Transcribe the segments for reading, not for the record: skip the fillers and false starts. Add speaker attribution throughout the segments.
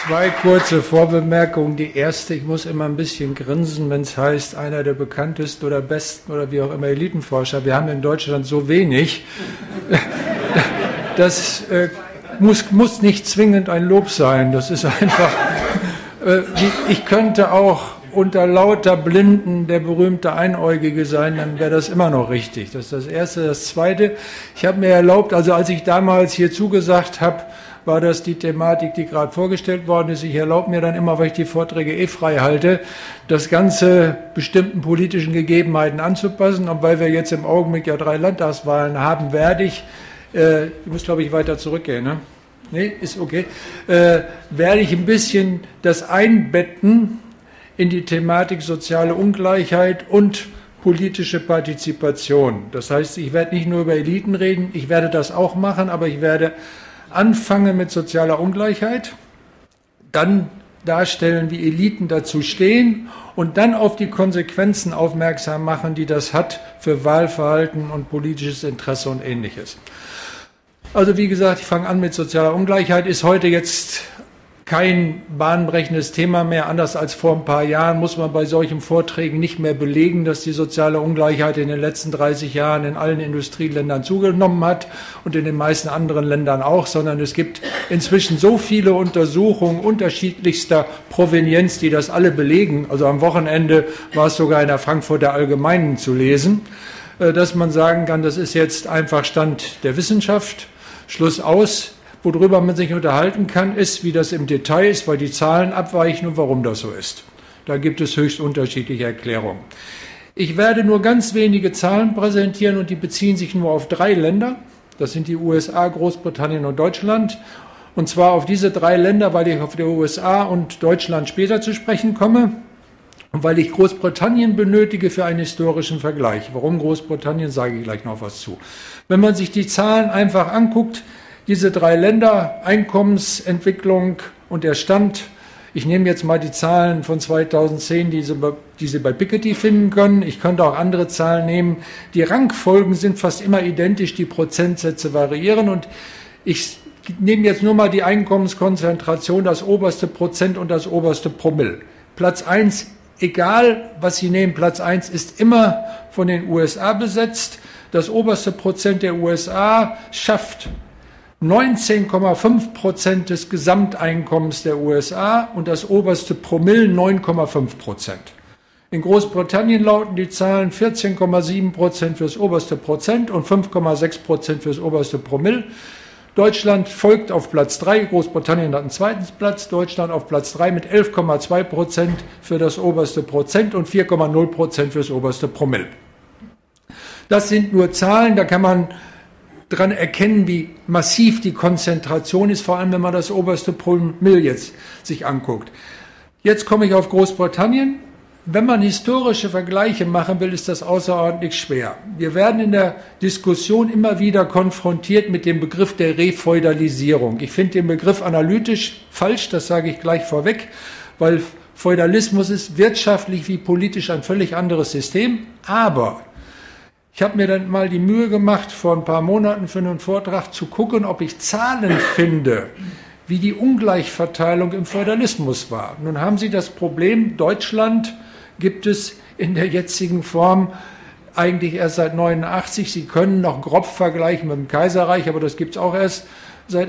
Speaker 1: Zwei kurze Vorbemerkungen. Die erste, ich muss immer ein bisschen grinsen, wenn es heißt, einer der bekanntesten oder besten oder wie auch immer Elitenforscher. Wir haben in Deutschland so wenig. Das muss nicht zwingend ein Lob sein. Das ist einfach, ich könnte auch unter lauter Blinden der berühmte Einäugige sein, dann wäre das immer noch richtig. Das ist das Erste. Das Zweite, ich habe mir erlaubt, also als ich damals hier zugesagt habe, war das die Thematik, die gerade vorgestellt worden ist. Ich erlaube mir dann immer, weil ich die Vorträge frei halte, das Ganze bestimmten politischen Gegebenheiten anzupassen. Und weil wir jetzt im Augenblick ja 3 Landtagswahlen haben, werde ich muss, glaube ich, weiter zurückgehen, ne? Nee, ist okay. Werde ich ein bisschen das einbetten in die Thematik soziale Ungleichheit und politische Partizipation. Das heißt, ich werde nicht nur über Eliten reden, ich werde das auch machen, aber ich werde anfangen mit sozialer Ungleichheit, dann darstellen, wie Eliten dazu stehen und dann auf die Konsequenzen aufmerksam machen, die das hat für Wahlverhalten und politisches Interesse und Ähnliches. Also wie gesagt, ich fange an mit sozialer Ungleichheit, ist heute jetzt kein bahnbrechendes Thema mehr. Anders als vor ein paar Jahren muss man bei solchen Vorträgen nicht mehr belegen, dass die soziale Ungleichheit in den letzten 30 Jahren in allen Industrieländern zugenommen hat und in den meisten anderen Ländern auch, sondern es gibt inzwischen so viele Untersuchungen unterschiedlichster Provenienz, die das alle belegen. Also am Wochenende war es sogar in der Frankfurter Allgemeinen zu lesen, dass man sagen kann, das ist jetzt einfach Stand der Wissenschaft. Schluss aus. Worüber man sich unterhalten kann, ist, wie das im Detail ist, weil die Zahlen abweichen und warum das so ist. Da gibt es höchst unterschiedliche Erklärungen. Ich werde nur ganz wenige Zahlen präsentieren und die beziehen sich nur auf 3 Länder. Das sind die USA, Großbritannien und Deutschland. Und zwar auf diese 3 Länder, weil ich auf die USA und Deutschland später zu sprechen komme und weil ich Großbritannien benötige für einen historischen Vergleich. Warum Großbritannien, sage ich gleich noch was zu. Wenn man sich die Zahlen einfach anguckt, diese 3 Länder, Einkommensentwicklung und der Stand, ich nehme jetzt mal die Zahlen von 2010, die Sie bei Piketty finden können. Ich könnte auch andere Zahlen nehmen. Die Rangfolgen sind fast immer identisch, die Prozentsätze variieren und ich nehme jetzt nur mal die Einkommenskonzentration, das oberste Prozent und das oberste Promille. Platz 1, egal was Sie nehmen, Platz 1 ist immer von den USA besetzt. Das oberste Prozent der USA schafft 19,5% des Gesamteinkommens der USA und das oberste Promille 9,5%. In Großbritannien lauten die Zahlen 14,7% fürs oberste Prozent und 5,6% fürs oberste Promille. Deutschland folgt auf Platz 3, Großbritannien hat einen zweiten Platz, Deutschland auf Platz 3 mit 11,2% für das oberste Prozent und 4,0% fürs oberste Promille. Das sind nur Zahlen, da kann man dran erkennen, wie massiv die Konzentration ist, vor allem wenn man das oberste Promille jetzt sich anguckt. Jetzt komme ich auf Großbritannien. Wenn man historische Vergleiche machen will, ist das außerordentlich schwer. Wir werden in der Diskussion immer wieder konfrontiert mit dem Begriff der Refeudalisierung. Ich finde den Begriff analytisch falsch, das sage ich gleich vorweg, weil Feudalismus ist wirtschaftlich wie politisch ein völlig anderes System, aber ich habe mir dann mal die Mühe gemacht, vor ein paar Monaten für einen Vortrag zu gucken, ob ich Zahlen finde, wie die Ungleichverteilung im Feudalismus war. Nun haben Sie das Problem, Deutschland gibt es in der jetzigen Form eigentlich erst seit 89. Sie können noch grob vergleichen mit dem Kaiserreich, aber das gibt es auch erst seit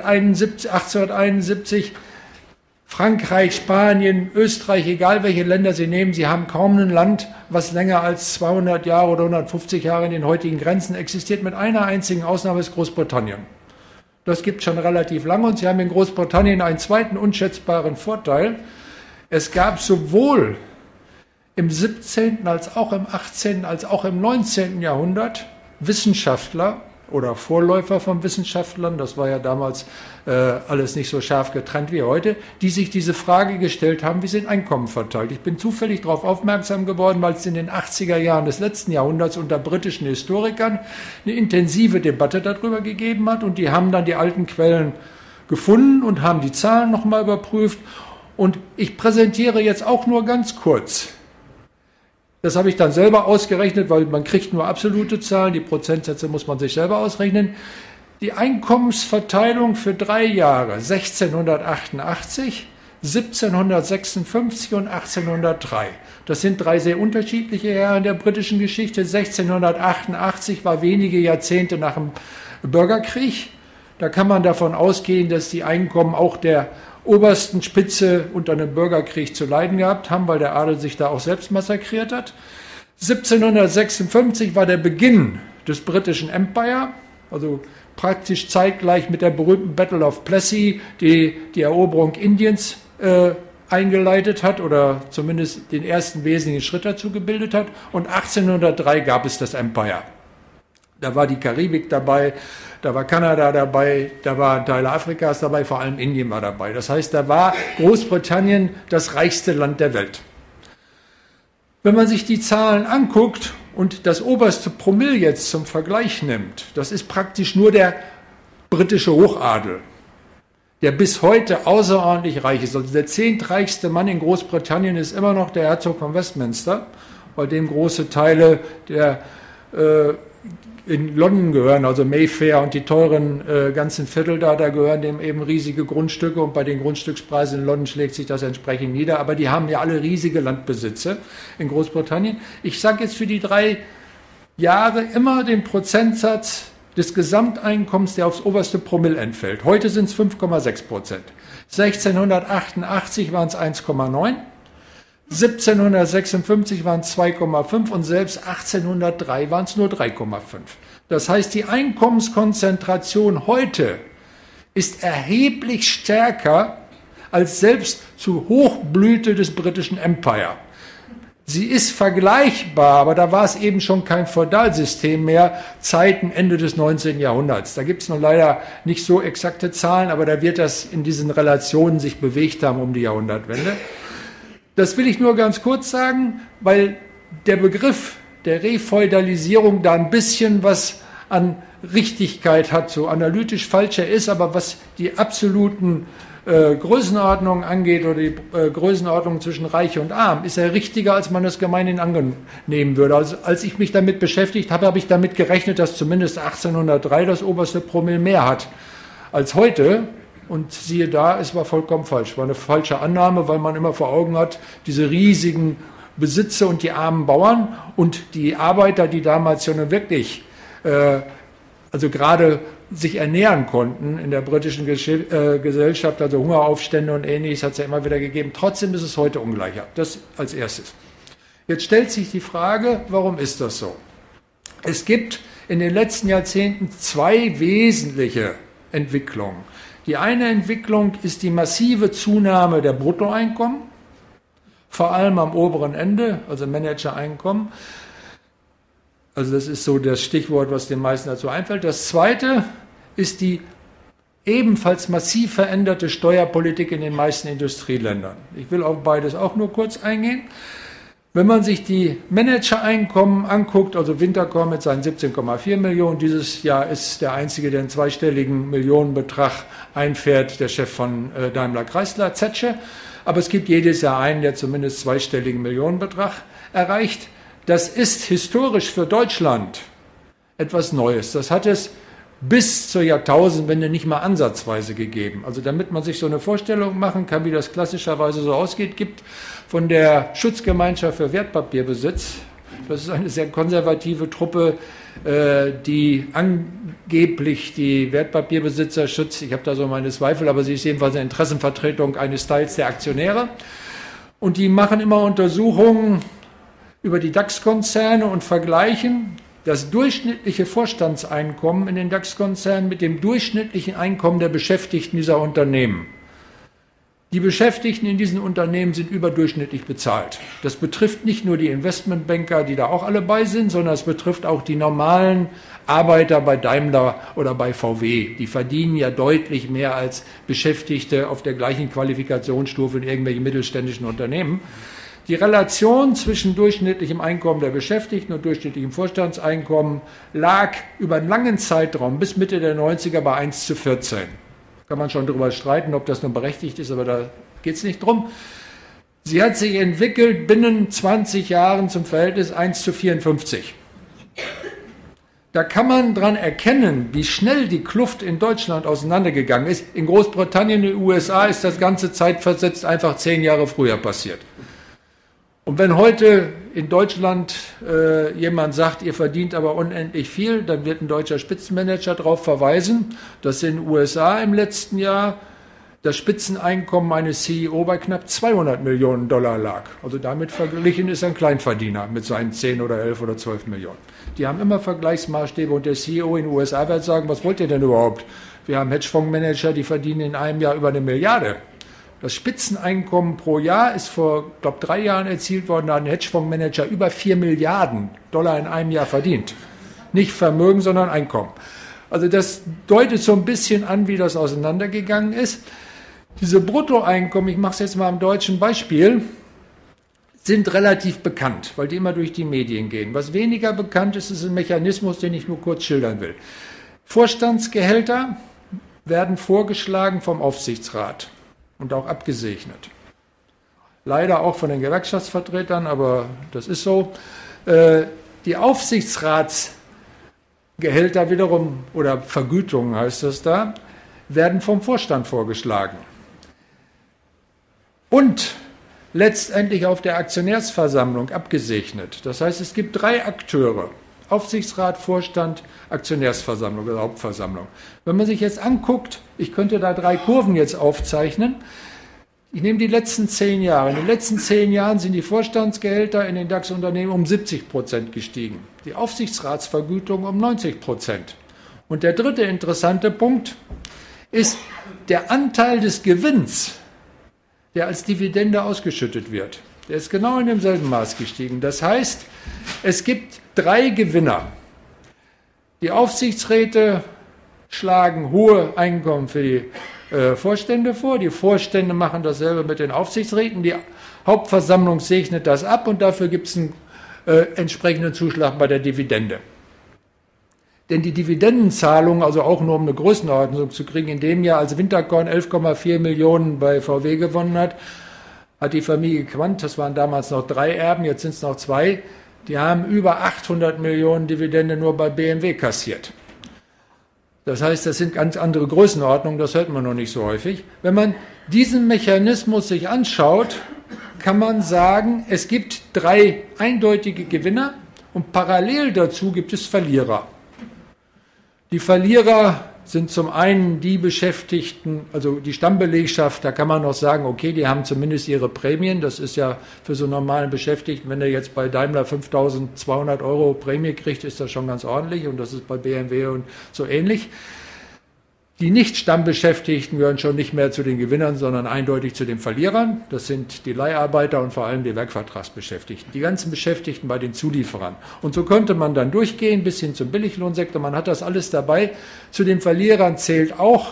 Speaker 1: 1871. Frankreich, Spanien, Österreich, egal welche Länder Sie nehmen, Sie haben kaum ein Land, was länger als 200 Jahre oder 150 Jahre in den heutigen Grenzen existiert, mit einer einzigen Ausnahme ist Großbritannien. Das gibt es schon relativ lange und Sie haben in Großbritannien einen zweiten unschätzbaren Vorteil. Es gab sowohl im 17. als auch im 18. als auch im 19. Jahrhundert Wissenschaftler oder Vorläufer von Wissenschaftlern, das war ja damals alles nicht so scharf getrennt wie heute, die sich diese Frage gestellt haben, wie sind Einkommen verteilt. Ich bin zufällig darauf aufmerksam geworden, weil es in den 80er Jahren des letzten Jahrhunderts unter britischen Historikern eine intensive Debatte darüber gegeben hat und die haben dann die alten Quellen gefunden und haben die Zahlen nochmal überprüft und ich präsentiere jetzt auch nur ganz kurz. Das habe ich dann selber ausgerechnet, weil man kriegt nur absolute Zahlen, die Prozentsätze muss man sich selber ausrechnen. Die Einkommensverteilung für 3 Jahre, 1688 1756 und 1803. Das sind drei sehr unterschiedliche Jahre in der britischen Geschichte. 1688 war wenige Jahrzehnte nach dem Bürgerkrieg. Da kann man davon ausgehen, dass die Einkommen auch der obersten Spitze unter einem Bürgerkrieg zu leiden gehabt haben, weil der Adel sich da auch selbst massakriert hat. 1756 war der Beginn des britischen Empire, also praktisch zeitgleich mit der berühmten Battle of Plassey, die die Eroberung Indiens eingeleitet hat oder zumindest den ersten wesentlichen Schritt dazu gebildet hat. Und 1803 gab es das Empire. Da war die Karibik dabei, da war Kanada dabei, da waren Teile Afrikas dabei, vor allem Indien war dabei. Das heißt, da war Großbritannien das reichste Land der Welt. Wenn man sich die Zahlen anguckt und das oberste Promille jetzt zum Vergleich nimmt, das ist praktisch nur der britische Hochadel, der bis heute außerordentlich reich ist. Also der zehntreichste Mann in Großbritannien ist immer noch der Herzog von Westminster, bei dem große Teile der in London gehören, also Mayfair und die teuren ganzen Viertel da gehören dem eben riesige Grundstücke und bei den Grundstückspreisen in London schlägt sich das entsprechend nieder, aber die haben ja alle riesige Landbesitze in Großbritannien. Ich sage jetzt für die 3 Jahre immer den Prozentsatz des Gesamteinkommens, der aufs oberste Promille entfällt. Heute sind es 5,6%. 1688 waren es 1,9%. 1756 waren es 2,5 und selbst 1803 waren es nur 3,5. Das heißt, die Einkommenskonzentration heute ist erheblich stärker als selbst zur Hochblüte des britischen Empire. Sie ist vergleichbar, aber da war es eben schon kein Feudalsystem mehr, Zeiten Ende des 19. Jahrhunderts. Da gibt es noch leider nicht so exakte Zahlen, aber da wird das in diesen Relationen sich bewegt haben um die Jahrhundertwende. Das will ich nur ganz kurz sagen, weil der Begriff der Refeudalisierung da ein bisschen was an Richtigkeit hat, so analytisch falsch er ist, aber was die absoluten Größenordnungen angeht oder die Größenordnung zwischen Reich und Arm, ist er richtiger, als man das gemeinhin annehmen würde. Also, als ich mich damit beschäftigt habe, habe ich damit gerechnet, dass zumindest 1803 das oberste Promille mehr hat als heute. Und siehe da, es war vollkommen falsch. War eine falsche Annahme, weil man immer vor Augen hat, diese riesigen Besitze und die armen Bauern und die Arbeiter, die damals schon wirklich, also gerade sich ernähren konnten in der britischen Gesellschaft, also Hungeraufstände und Ähnliches hat es ja immer wieder gegeben. Trotzdem ist es heute ungleicher. Das als erstes. Jetzt stellt sich die Frage, warum ist das so? Es gibt in den letzten Jahrzehnten 2 wesentliche Entwicklungen. Die eine Entwicklung ist die massive Zunahme der Bruttoeinkommen, vor allem am oberen Ende, also Managereinkommen. Also das ist so das Stichwort, was den meisten dazu einfällt. Das zweite ist die ebenfalls massiv veränderte Steuerpolitik in den meisten Industrieländern. Ich will auf beides auch nur kurz eingehen. Wenn man sich die Managereinkommen anguckt, also Winterkorn mit seinen 17,4 Millionen, dieses Jahr ist der einzige, der einen zweistelligen Millionenbetrag einfährt, der Chef von Daimler Chrysler, Zetsche. Aber es gibt jedes Jahr einen, der zumindest zweistelligen Millionenbetrag erreicht. Das ist historisch für Deutschland etwas Neues. Das hat es bis zur Jahrtausendwende nicht mal ansatzweise gegeben. Also damit man sich so eine Vorstellung machen kann, wie das klassischerweise so ausgeht, gibt von der Schutzgemeinschaft für Wertpapierbesitz, das ist eine sehr konservative Truppe, die angeblich die Wertpapierbesitzer schützt. Ich habe da so meine Zweifel, aber sie ist jedenfalls eine Interessenvertretung eines Teils der Aktionäre. Und die machen immer Untersuchungen über die DAX-Konzerne und vergleichen das durchschnittliche Vorstandseinkommen in den DAX-Konzernen mit dem durchschnittlichen Einkommen der Beschäftigten dieser Unternehmen. Die Beschäftigten in diesen Unternehmen sind überdurchschnittlich bezahlt. Das betrifft nicht nur die Investmentbanker, die da auch alle bei sind, sondern es betrifft auch die normalen Arbeiter bei Daimler oder bei VW. Die verdienen ja deutlich mehr als Beschäftigte auf der gleichen Qualifikationsstufe in irgendwelchen mittelständischen Unternehmen. Die Relation zwischen durchschnittlichem Einkommen der Beschäftigten und durchschnittlichem Vorstandseinkommen lag über einen langen Zeitraum bis Mitte der 90er bei 1:14. Kann man schon darüber streiten, ob das nun berechtigt ist, aber da geht es nicht drum. Sie hat sich entwickelt binnen 20 Jahren zum Verhältnis 1:54. Da kann man dran erkennen, wie schnell die Kluft in Deutschland auseinandergegangen ist. In Großbritannien, in den USA ist das ganze zeitversetzt einfach 10 Jahre früher passiert. Und wenn heute in Deutschland jemand sagt, ihr verdient aber unendlich viel, dann wird ein deutscher Spitzenmanager darauf verweisen, dass in den USA im letzten Jahr das Spitzeneinkommen eines CEO bei knapp 200 Millionen Dollar lag. Also damit verglichen ist ein Kleinverdiener mit seinen 10 oder 11 oder 12 Millionen. Die haben immer Vergleichsmaßstäbe und der CEO in den USA wird sagen, was wollt ihr denn überhaupt? Wir haben Hedgefondsmanager, die verdienen in einem Jahr über 1 Milliarde. Das Spitzeneinkommen pro Jahr ist vor, glaube 3 Jahren erzielt worden, da hat ein Hedgefondsmanager über 4 Milliarden Dollar in einem Jahr verdient. Nicht Vermögen, sondern Einkommen. Also das deutet so ein bisschen an, wie das auseinandergegangen ist. Diese Bruttoeinkommen, ich mache es jetzt mal am deutschen Beispiel, sind relativ bekannt, weil die immer durch die Medien gehen. Was weniger bekannt ist, ist ein Mechanismus, den ich nur kurz schildern will. Vorstandsgehälter werden vorgeschlagen vom Aufsichtsrat und auch abgesegnet. Leider auch von den Gewerkschaftsvertretern, aber das ist so. Die Aufsichtsratsgehälter wiederum, oder Vergütungen heißt das da, werden vom Vorstand vorgeschlagen. Und letztendlich auf der Aktionärsversammlung abgesegnet. Das heißt, es gibt 3 Akteure. Aufsichtsrat, Vorstand, Aktionärsversammlung oder Hauptversammlung. Wenn man sich jetzt anguckt, ich könnte da 3 Kurven jetzt aufzeichnen. Ich nehme die letzten 10 Jahre. In den letzten 10 Jahren sind die Vorstandsgehälter in den DAX-Unternehmen um 70% gestiegen. Die Aufsichtsratsvergütung um 90%. Und der dritte interessante Punkt ist der Anteil des Gewinns, der als Dividende ausgeschüttet wird. Der ist genau in demselben Maß gestiegen. Das heißt, es gibt 3 Gewinner. Die Aufsichtsräte schlagen hohe Einkommen für die Vorstände vor. Die Vorstände machen dasselbe mit den Aufsichtsräten. Die Hauptversammlung segnet das ab und dafür gibt es einen entsprechenden Zuschlag bei der Dividende. Denn die Dividendenzahlung, also auch nur um eine Größenordnung zu kriegen, in dem Jahr, als Winterkorn 11,4 Millionen bei VW gewonnen hat, hat die Familie Quandt, das waren damals noch 3 Erben, jetzt sind es noch 2, die haben über 800 Millionen Dividende nur bei BMW kassiert. Das heißt, das sind ganz andere Größenordnungen, das hört man noch nicht so häufig. Wenn man diesen Mechanismus sich anschaut, kann man sagen, es gibt 3 eindeutige Gewinner und parallel dazu gibt es Verlierer. Die Verlierer sind zum einen die Beschäftigten, also die Stammbelegschaft, da kann man noch sagen, okay, die haben zumindest ihre Prämien, das ist ja für so einen normalen Beschäftigten, wenn er jetzt bei Daimler 5.200 € Prämie kriegt, ist das schon ganz ordentlich und das ist bei BMW und so ähnlich. Die Nicht-Stammbeschäftigten gehören schon nicht mehr zu den Gewinnern, sondern eindeutig zu den Verlierern. Das sind die Leiharbeiter und vor allem die Werkvertragsbeschäftigten, die ganzen Beschäftigten bei den Zulieferern. Und so könnte man dann durchgehen bis hin zum Billiglohnsektor. Man hat das alles dabei. Zu den Verlierern zählt auch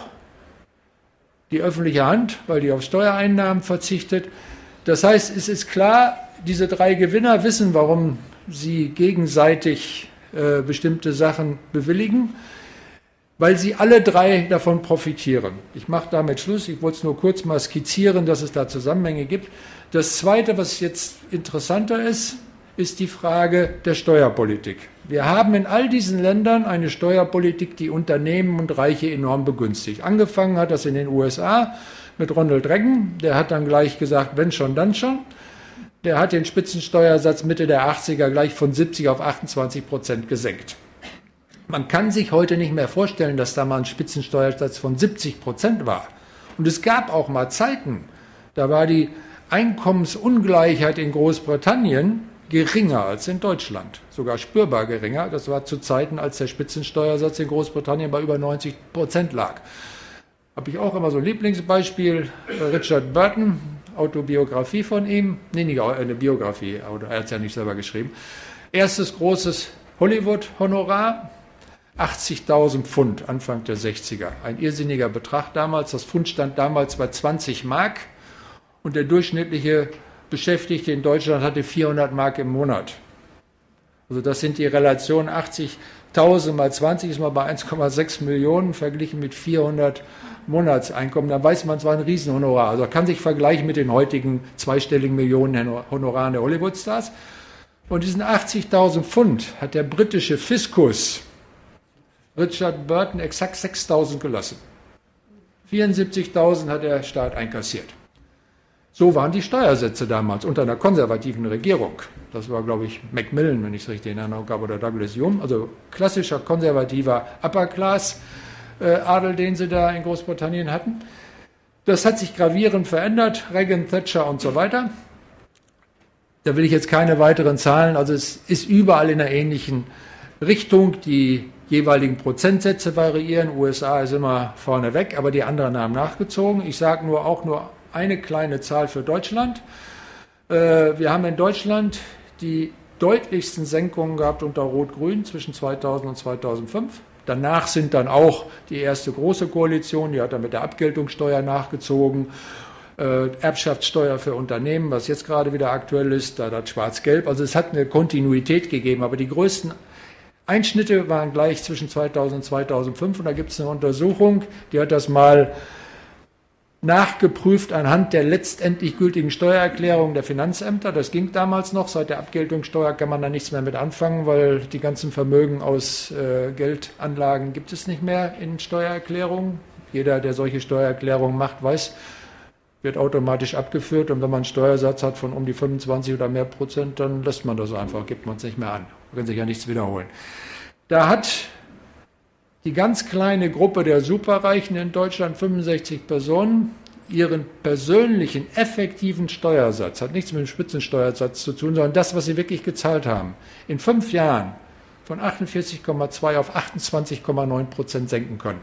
Speaker 1: die öffentliche Hand, weil die auf Steuereinnahmen verzichtet. Das heißt, es ist klar, diese 3 Gewinner wissen, warum sie gegenseitig bestimmte Sachen bewilligen, weil sie alle 3 davon profitieren. Ich mache damit Schluss, ich wollte es nur kurz mal skizzieren, dass es da Zusammenhänge gibt. Das Zweite, was jetzt interessanter ist, ist die Frage der Steuerpolitik. Wir haben in all diesen Ländern eine Steuerpolitik, die Unternehmen und Reiche enorm begünstigt. Angefangen hat das in den USA mit Ronald Reagan, der hat dann gleich gesagt, wenn schon, dann schon. Der hat den Spitzensteuersatz Mitte der 80er gleich von 70 auf 28% gesenkt. Man kann sich heute nicht mehr vorstellen, dass da mal ein Spitzensteuersatz von 70% war. Und es gab auch mal Zeiten, da war die Einkommensungleichheit in Großbritannien geringer als in Deutschland, sogar spürbar geringer. Das war zu Zeiten, als der Spitzensteuersatz in Großbritannien bei über 90% lag. Habe ich auch immer so ein Lieblingsbeispiel, Richard Burton, Autobiografie von ihm, nee, nicht eine Biografie, er hat es ja nicht selber geschrieben. Erstes großes Hollywood-Honorar, 80.000 Pfund, Anfang der 60er. Ein irrsinniger Betrag damals. Das Pfund stand damals bei 20 Mark und der durchschnittliche Beschäftigte in Deutschland hatte 400 Mark im Monat. Also das sind die Relationen. 80.000 mal 20 ist mal bei 1,6 Millionen verglichen mit 400 Monatseinkommen. Da weiß man, es war ein Riesenhonorar. Also kann sich vergleichen mit den heutigen zweistelligen Millionen Honoraren der Hollywood-Stars. Und diesen 80.000 Pfund hat der britische Fiskus Richard Burton exakt 6.000 gelassen. 74.000 hat der Staat einkassiert. So waren die Steuersätze damals unter einer konservativen Regierung. Das war, glaube ich, Macmillan, wenn ich es richtig in Erinnerung habe, oder Douglas Hume. Also klassischer konservativer Upper-Class-Adel, den sie da in Großbritannien hatten. Das hat sich gravierend verändert, Reagan, Thatcher und so weiter. Da will ich jetzt keine weiteren Zahlen, also es ist überall in einer ähnlichen Richtung. Die jeweiligen Prozentsätze variieren, USA ist immer vorneweg, aber die anderen haben nachgezogen. Ich sage nur eine kleine Zahl für Deutschland. Wir haben in Deutschland die deutlichsten Senkungen gehabt unter Rot-Grün zwischen 2000 und 2005. Danach sind dann auch die erste große Koalition, die hat dann mit der Abgeltungssteuer nachgezogen, Erbschaftssteuer für Unternehmen, was jetzt gerade wieder aktuell ist, da das Schwarz-Gelb. Also es hat eine Kontinuität gegeben, aber die größten Einschnitte waren gleich zwischen 2000 und 2005 und da gibt es eine Untersuchung, die hat das mal nachgeprüft anhand der letztendlich gültigen Steuererklärung der Finanzämter. Das ging damals noch. Seit der Abgeltungssteuer kann man da nichts mehr mit anfangen, weil die ganzen Vermögen aus Geldanlagen gibt es nicht mehr in Steuererklärungen. Jeder, der solche Steuererklärungen macht, weiß, wird automatisch abgeführt. Und wenn man einen Steuersatz hat von um die 25 oder mehr Prozent, dann lässt man das einfach, gibt man es nicht mehr an. Man kann sich ja nichts wiederholen. Da hat die ganz kleine Gruppe der Superreichen in Deutschland, 65 Personen, ihren persönlichen, effektiven Steuersatz, hat nichts mit dem Spitzensteuersatz zu tun, sondern das, was sie wirklich gezahlt haben, in 5 Jahren von 48,2 auf 28,9% senken können.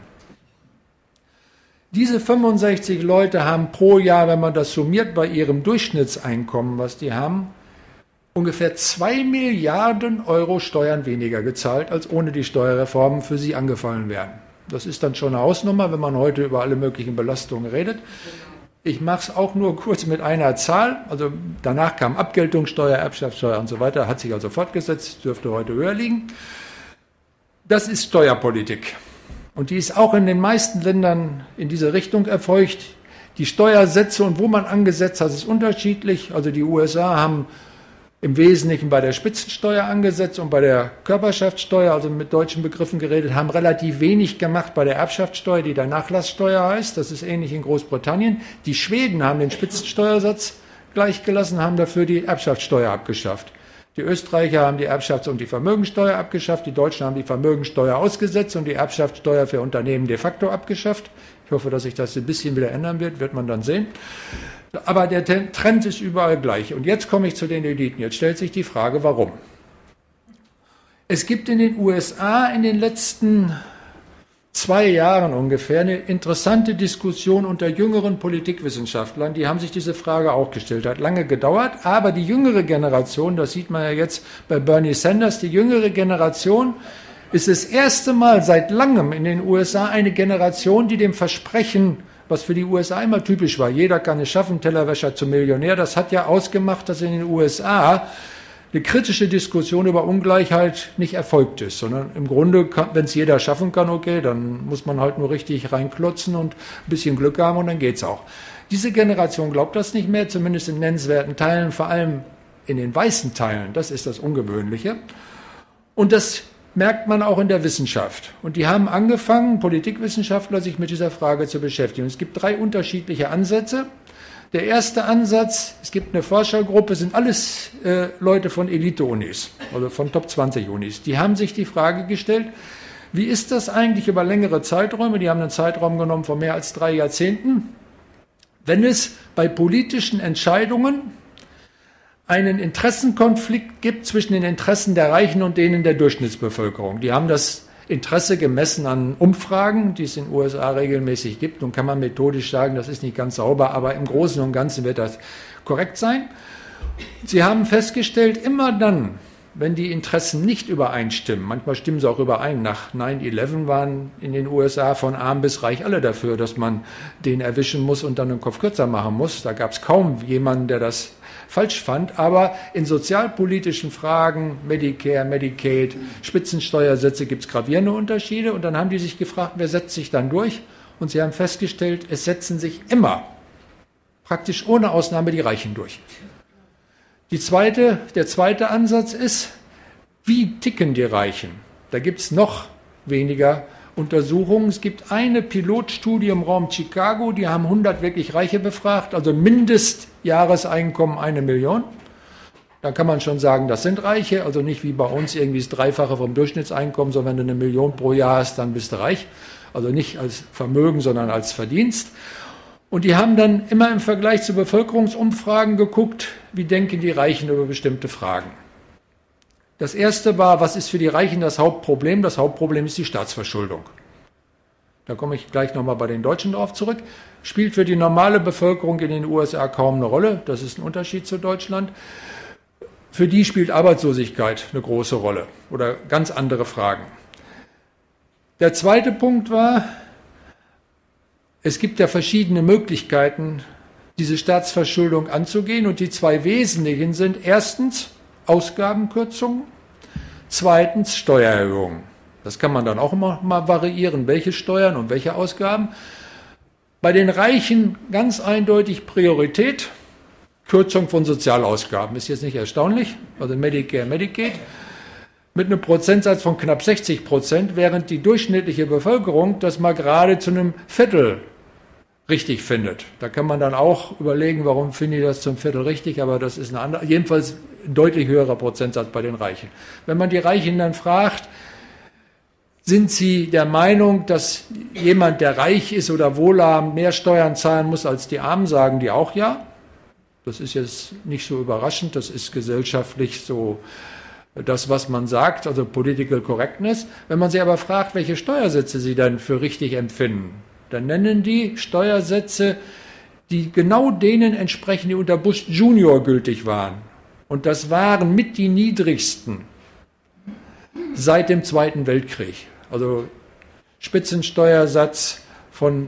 Speaker 1: Diese 65 Leute haben pro Jahr, wenn man das summiert, bei ihrem Durchschnittseinkommen, was die haben, ungefähr 2 Milliarden Euro Steuern weniger gezahlt, als ohne die Steuerreformen für sie angefallen wären. Das ist dann schon eine Hausnummer, wenn man heute über alle möglichen Belastungen redet. Ich mache es auch nur kurz mit einer Zahl. Also danach kam Abgeltungssteuer, Erbschaftssteuer und so weiter, hat sich also fortgesetzt, dürfte heute höher liegen. Das ist Steuerpolitik. Und die ist auch in den meisten Ländern in diese Richtung erfolgt. Die Steuersätze und wo man angesetzt hat, ist unterschiedlich. Also die USA haben im Wesentlichen bei der Spitzensteuer angesetzt und bei der Körperschaftssteuer, also mit deutschen Begriffen geredet, haben relativ wenig gemacht bei der Erbschaftssteuer, die der Nachlasssteuer heißt. Das ist ähnlich in Großbritannien. Die Schweden haben den Spitzensteuersatz gleichgelassen, haben dafür die Erbschaftssteuer abgeschafft. Die Österreicher haben die Erbschafts- und die Vermögensteuer abgeschafft, die Deutschen haben die Vermögensteuer ausgesetzt und die Erbschaftssteuer für Unternehmen de facto abgeschafft. Ich hoffe, dass sich das ein bisschen wieder ändern wird man dann sehen. Aber der Trend ist überall gleich. Und jetzt komme ich zu den Eliten. Jetzt stellt sich die Frage, warum? Es gibt in den USA in den letzten 2 Jahren ungefähr eine interessante Diskussion unter jüngeren Politikwissenschaftlern. Die haben sich diese Frage auch gestellt. Hat lange gedauert, aber die jüngere Generation, das sieht man ja jetzt bei Bernie Sanders, die jüngere Generation ist das erste Mal seit langem in den USA eine Generation, die dem Versprechen, was für die USA immer typisch war, jeder kann es schaffen, Tellerwäscher zum Millionär, das hat ja ausgemacht, dass in den USA eine kritische Diskussion über Ungleichheit nicht erfolgt ist, sondern im Grunde, wenn es jeder schaffen kann, okay, dann muss man halt nur richtig reinklotzen und ein bisschen Glück haben und dann geht's auch. Diese Generation glaubt das nicht mehr, zumindest in nennenswerten Teilen, vor allem in den weißen Teilen, das ist das Ungewöhnliche. Und das merkt man auch in der Wissenschaft. Und die haben angefangen, Politikwissenschaftler, sich mit dieser Frage zu beschäftigen. Es gibt 3 unterschiedliche Ansätze. Der erste Ansatz, es gibt eine Forschergruppe, sind alles Leute von Elite-Unis, also von Top-20-Unis. Die haben sich die Frage gestellt, wie ist das eigentlich über längere Zeiträume, die haben einen Zeitraum genommen von mehr als 3 Jahrzehnten, wenn es bei politischen Entscheidungen einen Interessenkonflikt gibt zwischen den Interessen der Reichen und denen der Durchschnittsbevölkerung. Die haben das Interesse gemessen an Umfragen, die es in den USA regelmäßig gibt. Nun kann man methodisch sagen, das ist nicht ganz sauber, aber im Großen und Ganzen wird das korrekt sein. Sie haben festgestellt, immer dann, wenn die Interessen nicht übereinstimmen, manchmal stimmen sie auch überein, nach 9/11 waren in den USA von arm bis reich alle dafür, dass man den erwischen muss und dann den Kopf kürzer machen muss. Da gab es kaum jemanden, der das falsch fand, aber in sozialpolitischen Fragen, Medicare, Medicaid, Spitzensteuersätze gibt es gravierende Unterschiede und dann haben die sich gefragt, wer setzt sich dann durch? Und sie haben festgestellt, es setzen sich immer, praktisch ohne Ausnahme, die Reichen durch. Der zweite Ansatz ist, wie ticken die Reichen? Da gibt es noch weniger Untersuchungen. Es gibt eine Pilotstudie im Raum Chicago, die haben 100 wirklich Reiche befragt, also Mindestjahreseinkommen 1 Million. Da kann man schon sagen, das sind Reiche, also nicht wie bei uns irgendwie das Dreifache vom Durchschnittseinkommen, sondern wenn du 1 Million pro Jahr hast, dann bist du reich. Also nicht als Vermögen, sondern als Verdienst. Und die haben dann immer im Vergleich zu Bevölkerungsumfragen geguckt, wie denken die Reichen über bestimmte Fragen. Das erste war, was ist für die Reichen das Hauptproblem? Das Hauptproblem ist die Staatsverschuldung. Da komme ich gleich nochmal bei den Deutschen drauf zurück. Spielt für die normale Bevölkerung in den USA kaum eine Rolle. Das ist ein Unterschied zu Deutschland. Für die spielt Arbeitslosigkeit eine große Rolle oder ganz andere Fragen. Der zweite Punkt war, es gibt ja verschiedene Möglichkeiten, diese Staatsverschuldung anzugehen. Und die zwei wesentlichen sind erstens Ausgabenkürzungen, zweitens Steuererhöhungen. Das kann man dann auch immer mal variieren, welche Steuern und welche Ausgaben. Bei den Reichen ganz eindeutig Priorität, Kürzung von Sozialausgaben. Ist jetzt nicht erstaunlich, also Medicare, Medicaid, mit einem Prozentsatz von knapp 60%, während die durchschnittliche Bevölkerung das mal gerade zu einem Viertel richtig findet. Da kann man dann auch überlegen, warum finde ich das zum Viertel richtig, aber das ist eine andere, jedenfalls ein deutlich höherer Prozentsatz bei den Reichen. Wenn man die Reichen dann fragt, sind sie der Meinung, dass jemand, der reich ist oder wohlhabend, mehr Steuern zahlen muss als die Armen, sagen die auch ja. Das ist jetzt nicht so überraschend, das ist gesellschaftlich so das, was man sagt, also Political Correctness. Wenn man sie aber fragt, welche Steuersätze sie dann für richtig empfinden, dann nennen die Steuersätze, die genau denen entsprechen, die unter Bush Junior gültig waren. Und das waren mit die niedrigsten seit dem Zweiten Weltkrieg. Also Spitzensteuersatz von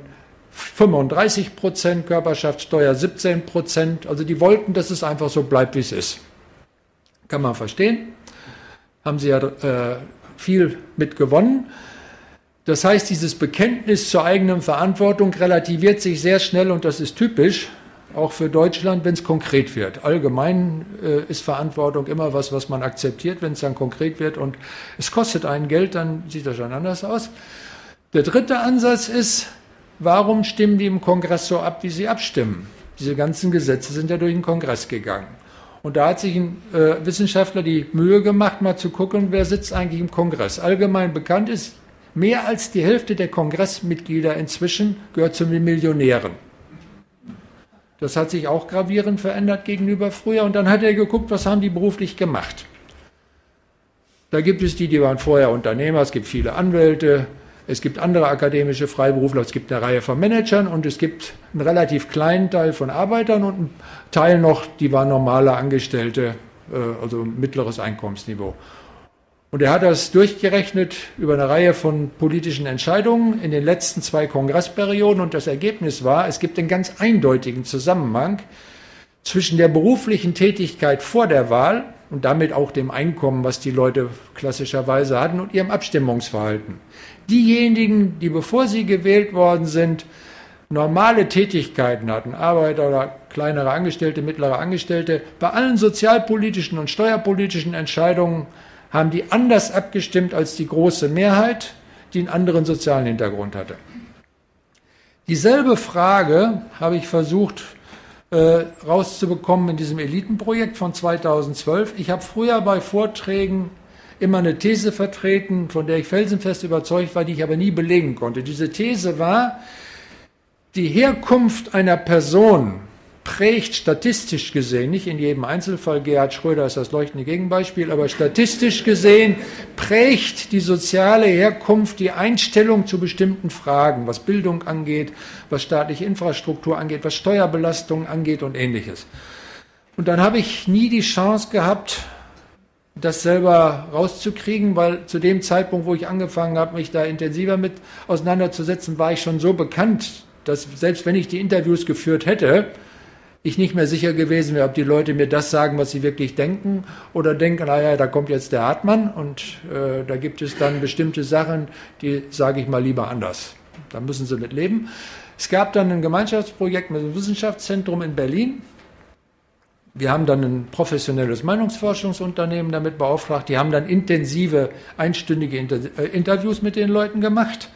Speaker 1: 35%, Körperschaftssteuer 17%. Also die wollten, dass es einfach so bleibt, wie es ist. Kann man verstehen. Haben sie ja viel mit gewonnen. Das heißt, dieses Bekenntnis zur eigenen Verantwortung relativiert sich sehr schnell und das ist typisch, auch für Deutschland, wenn es konkret wird. Allgemein ist Verantwortung immer was man akzeptiert. Wenn es dann konkret wird und es kostet einen Geld, dann sieht das schon anders aus. Der dritte Ansatz ist, warum stimmen die im Kongress so ab, wie sie abstimmen? Diese ganzen Gesetze sind ja durch den Kongress gegangen. Und da hat sich ein Wissenschaftler die Mühe gemacht, mal zu gucken, wer sitzt eigentlich im Kongress. Allgemein bekannt ist, mehr als die Hälfte der Kongressmitglieder inzwischen gehört zu den Millionären. Das hat sich auch gravierend verändert gegenüber früher. Und dann hat er geguckt, was haben die beruflich gemacht. Da gibt es die waren vorher Unternehmer, es gibt viele Anwälte, es gibt andere akademische Freiberufler, es gibt eine Reihe von Managern und es gibt einen relativ kleinen Teil von Arbeitern und einen Teil noch, die waren normale Angestellte, also mittleres Einkommensniveau. Und er hat das durchgerechnet über eine Reihe von politischen Entscheidungen in den letzten 2 Kongressperioden und das Ergebnis war, es gibt einen ganz eindeutigen Zusammenhang zwischen der beruflichen Tätigkeit vor der Wahl und damit auch dem Einkommen, was die Leute klassischerweise hatten, und ihrem Abstimmungsverhalten. Diejenigen, die bevor sie gewählt worden sind, normale Tätigkeiten hatten, Arbeiter oder kleinere Angestellte, mittlere Angestellte, bei allen sozialpolitischen und steuerpolitischen Entscheidungen haben die anders abgestimmt als die große Mehrheit, die einen anderen sozialen Hintergrund hatte. Dieselbe Frage habe ich versucht rauszubekommen in diesem Elitenprojekt von 2012. Ich habe früher bei Vorträgen immer eine These vertreten, von der ich felsenfest überzeugt war, die ich aber nie belegen konnte. Diese These war, die Herkunft einer Person prägt statistisch gesehen, nicht in jedem Einzelfall, Gerhard Schröder ist das leuchtende Gegenbeispiel, aber statistisch gesehen prägt die soziale Herkunft die Einstellung zu bestimmten Fragen, was Bildung angeht, was staatliche Infrastruktur angeht, was Steuerbelastung angeht und Ähnliches. Und dann habe ich nie die Chance gehabt, das selber rauszukriegen, weil zu dem Zeitpunkt, wo ich angefangen habe, mich da intensiver mit auseinanderzusetzen, war ich schon so bekannt, dass selbst wenn ich die Interviews geführt hätte, ich nicht mehr sicher gewesen wäre, ob die Leute mir das sagen, was sie wirklich denken, oder denken, naja, da kommt jetzt der Hartmann und da gibt es dann bestimmte Sachen, die sage ich mal lieber anders. Da müssen sie mit leben. Es gab dann ein Gemeinschaftsprojekt mit dem Wissenschaftszentrum in Berlin. Wir haben dann ein professionelles Meinungsforschungsunternehmen damit beauftragt. Die haben dann intensive, einstündige Interviews mit den Leuten gemacht.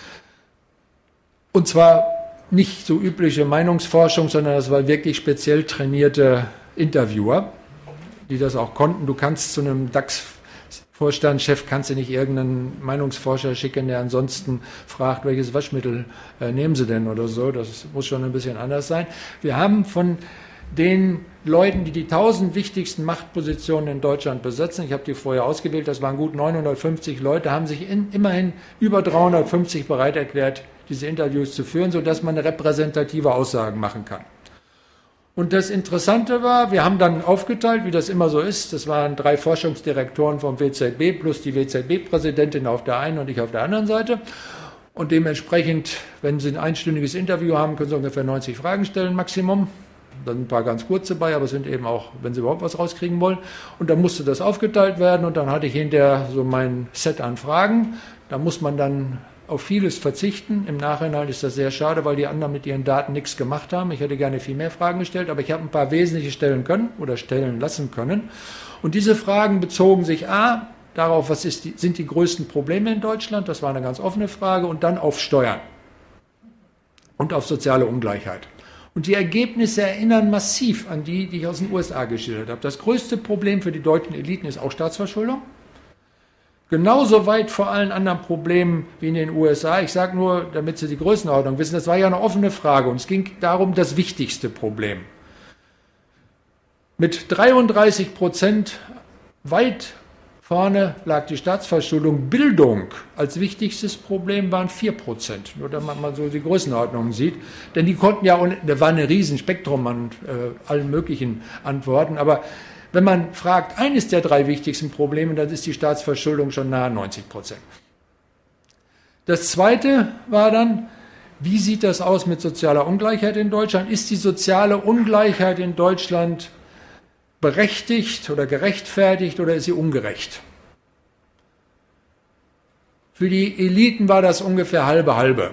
Speaker 1: Und zwar nicht so übliche Meinungsforschung, sondern das war wirklich speziell trainierte Interviewer, die das auch konnten. Du kannst zu einem DAX-Vorstandschef kannst du nicht irgendeinen Meinungsforscher schicken, der ansonsten fragt, welches Waschmittel nehmen Sie denn oder so. Das muss schon ein bisschen anders sein. Wir haben von den Leuten, die 1000 wichtigsten Machtpositionen in Deutschland besetzen, ich habe die vorher ausgewählt, das waren gut 950 Leute, haben sich immerhin über 350 bereit erklärt, diese Interviews zu führen, sodass man repräsentative Aussagen machen kann. Und das Interessante war, wir haben dann aufgeteilt, wie das immer so ist, das waren 3 Forschungsdirektoren vom WZB plus die WZB-Präsidentin auf der einen und ich auf der anderen Seite. Und dementsprechend, wenn Sie ein einstündiges Interview haben, können Sie ungefähr 90 Fragen stellen, Maximum. Da sind ein paar ganz kurze bei, aber es sind eben auch, wenn Sie überhaupt was rauskriegen wollen. Und dann musste das aufgeteilt werden und dann hatte ich hinterher so mein Set an Fragen. Da muss man dann auf vieles verzichten. Im Nachhinein ist das sehr schade, weil die anderen mit ihren Daten nichts gemacht haben. Ich hätte gerne viel mehr Fragen gestellt, aber ich habe ein paar wesentliche stellen können oder stellen lassen können. Und diese Fragen bezogen sich darauf, sind die größten Probleme in Deutschland, das war eine ganz offene Frage, und dann auf Steuern und auf soziale Ungleichheit. Und die Ergebnisse erinnern massiv an die ich aus den USA geschildert habe. Das größte Problem für die deutschen Eliten ist auch Staatsverschuldung. Genauso weit vor allen anderen Problemen wie in den USA. Ich sage nur, damit Sie die Größenordnung wissen, das war ja eine offene Frage und es ging darum, das wichtigste Problem. Mit 33% weit vorne lag die Staatsverschuldung. Bildung als wichtigstes Problem waren 4%. Nur damit man so die Größenordnung sieht. Denn die konnten ja, da war ein Riesenspektrum an allen möglichen Antworten. Aber wenn man fragt, eines der 3 wichtigsten Probleme, dann ist die Staatsverschuldung schon nahe 90%. Das Zweite war dann, wie sieht das aus mit sozialer Ungleichheit in Deutschland? Ist die soziale Ungleichheit in Deutschland berechtigt oder gerechtfertigt oder ist sie ungerecht? Für die Eliten war das ungefähr halbe.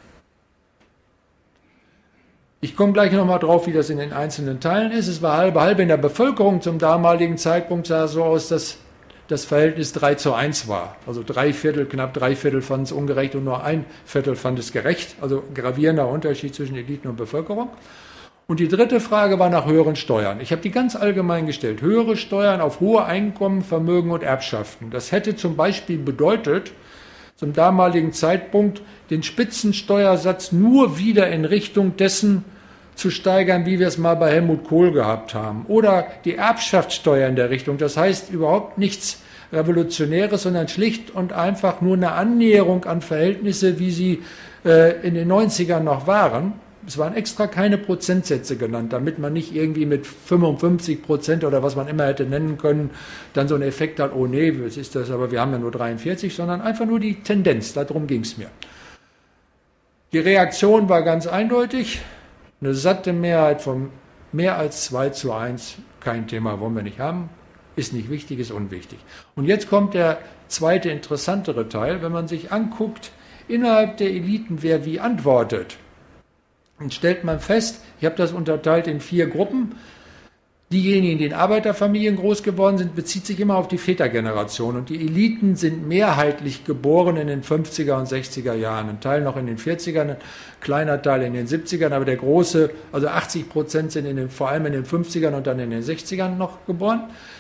Speaker 1: Ich komme gleich nochmal drauf, wie das in den einzelnen Teilen ist. Es war halbe. In der Bevölkerung zum damaligen Zeitpunkt sah es so aus, dass das Verhältnis 3:1 war. Also knapp drei Viertel fanden es ungerecht und nur ein Viertel fand es gerecht. Also gravierender Unterschied zwischen Eliten und Bevölkerung. Und die dritte Frage war nach höheren Steuern. Ich habe die ganz allgemein gestellt. Höhere Steuern auf hohe Einkommen, Vermögen und Erbschaften. Das hätte zum Beispiel bedeutet, zum damaligen Zeitpunkt den Spitzensteuersatz nur wieder in Richtung dessen zu steigern, wie wir es mal bei Helmut Kohl gehabt haben. Oder die Erbschaftssteuer in der Richtung. Das heißt überhaupt nichts Revolutionäres, sondern schlicht und einfach nur eine Annäherung an Verhältnisse, wie sie in den 90ern noch waren. Es waren extra keine Prozentsätze genannt, damit man nicht irgendwie mit 55% oder was man immer hätte nennen können, dann so einen Effekt hat, oh nee, was ist das, aber wir haben ja nur 43, sondern einfach nur die Tendenz, darum ging es mir. Die Reaktion war ganz eindeutig, eine satte Mehrheit von mehr als 2:1, kein Thema, wollen wir nicht haben, ist nicht wichtig, ist unwichtig. Und jetzt kommt der zweite interessantere Teil, wenn man sich anguckt, innerhalb der Eliten, wer wie antwortet. Und stellt man fest, ich habe das unterteilt in 4 Gruppen. Diejenigen, die in Arbeiterfamilien groß geworden sind, bezieht sich immer auf die Vätergeneration. Und die Eliten sind mehrheitlich geboren in den 50er und 60er Jahren. Ein Teil noch in den 40ern, ein kleiner Teil in den 70ern, aber der große, also 80% sind vor allem in den 50ern und dann in den 60ern noch geboren.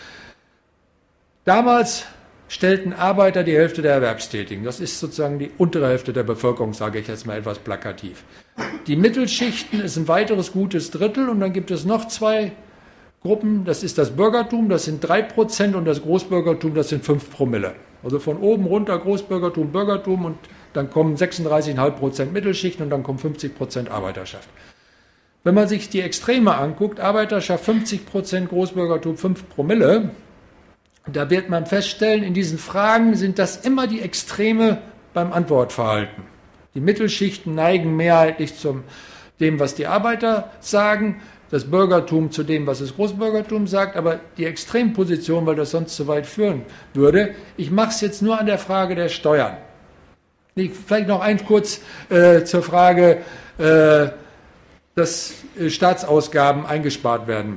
Speaker 1: Damals stellten Arbeiter die Hälfte der Erwerbstätigen. Das ist sozusagen die untere Hälfte der Bevölkerung, sage ich jetzt mal etwas plakativ. Die Mittelschichten ist ein weiteres gutes Drittel und dann gibt es noch 2 Gruppen. Das ist das Bürgertum, das sind 3% und das Großbürgertum, das sind 5 Promille. Also von oben runter Großbürgertum, Bürgertum und dann kommen 36,5% Mittelschichten und dann kommen 50% Arbeiterschaft. Wenn man sich die Extreme anguckt, Arbeiterschaft 50%, Großbürgertum 5 Promille, da wird man feststellen, in diesen Fragen sind das immer die Extreme beim Antwortverhalten. Die Mittelschichten neigen mehrheitlich zu dem, was die Arbeiter sagen, das Bürgertum zu dem, was das Großbürgertum sagt, aber die Extremposition, weil das sonst zu weit führen würde, ich mache es jetzt nur an der Frage der Steuern. Vielleicht noch eins kurz zur Frage, dass Staatsausgaben eingespart werden müssen.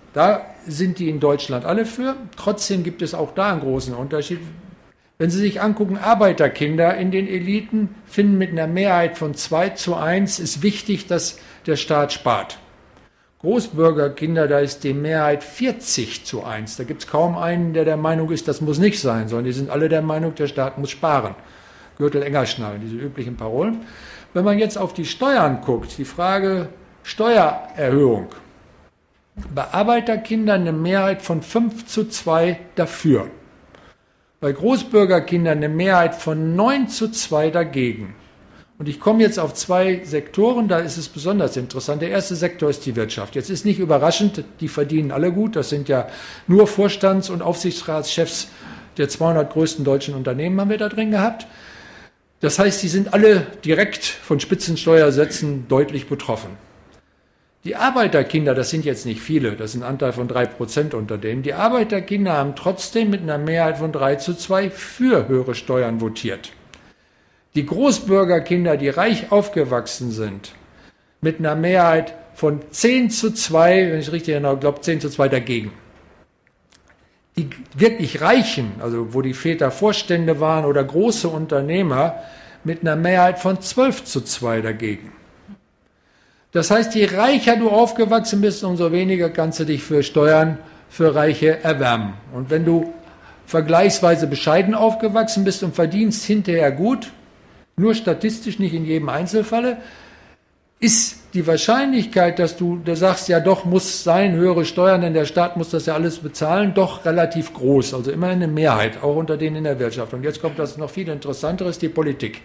Speaker 1: Da sind die in Deutschland alle für. Trotzdem gibt es auch da einen großen Unterschied. Wenn Sie sich angucken, Arbeiterkinder in den Eliten finden mit einer Mehrheit von 2:1, ist wichtig, dass der Staat spart. Großbürgerkinder, da ist die Mehrheit 40:1. Da gibt es kaum einen, der Meinung ist, das muss nicht sein, sondern die sind alle der Meinung, der Staat muss sparen. Gürtel enger schnallen, diese üblichen Parolen. Wenn man jetzt auf die Steuern guckt, die Frage Steuererhöhung. Bei Arbeiterkindern eine Mehrheit von 5:2 dafür. Bei Großbürgerkindern eine Mehrheit von 9:2 dagegen. Und ich komme jetzt auf zwei Sektoren, da ist es besonders interessant. Der erste Sektor ist die Wirtschaft. Jetzt ist nicht überraschend, die verdienen alle gut. Das sind ja nur Vorstands- und Aufsichtsratschefs der 200 größten deutschen Unternehmen haben wir da drin gehabt. Das heißt, die sind alle direkt von Spitzensteuersätzen deutlich betroffen. Die Arbeiterkinder, das sind jetzt nicht viele, das ist ein Anteil von 3% unter denen. Die Arbeiterkinder haben trotzdem mit einer Mehrheit von 3:2 für höhere Steuern votiert. Die Großbürgerkinder, die reich aufgewachsen sind, mit einer Mehrheit von 10:2, wenn ich richtig genau glaube, 10:2 dagegen. Die wirklich Reichen, also wo die Väter Vorstände waren oder große Unternehmer, mit einer Mehrheit von 12:2 dagegen. Das heißt, je reicher du aufgewachsen bist, umso weniger kannst du dich für Steuern für Reiche erwärmen. Und wenn du vergleichsweise bescheiden aufgewachsen bist und verdienst hinterher gut, nur statistisch, nicht in jedem Einzelfalle, ist die Wahrscheinlichkeit, dass du sagst, ja doch, muss sein, höhere Steuern, denn der Staat muss das ja alles bezahlen, doch relativ groß. Also immer eine Mehrheit, auch unter denen in der Wirtschaft. Und jetzt kommt das noch viel Interessanteres, die Politik.